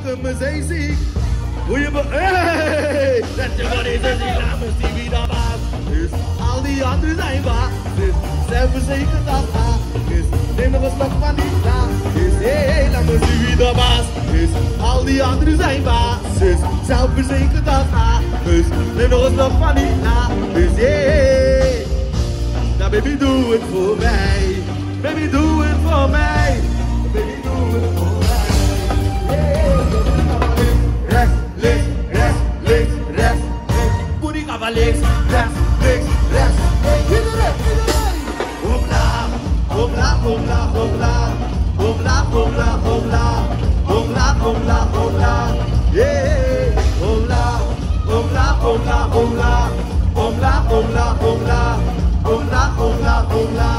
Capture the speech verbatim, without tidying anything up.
maken me zeeziek. Hoe je be... Hey! Dat je maar eens eens zien, laat me zien wie dat baas is. Al die anderen zijn baas is. Zelfverzekerd als baas is. Neem nog een slok van die sla is. Hey, laat me zien wie dat baas is. Al die anderen zijn baas is. Zelfverzekerd als baas is. Neem nog een slok van die sla is. Hey! Nou baby, doe het voor mij. Baby, doe het voor mij. Baby, doe het voor mij. Rechts, links, rechts, links, rechts, links. Booty ga van links, rechts, links, rechts. Iedereen, iedereen. Hopla, hopla, hopla, hopla. Hopla, hopla, hopla. Hopla, hopla, hopla. Yeah. Hopla, hopla, hopla, hopla. Hopla, hopla, hopla. Hopla, hopla, hopla.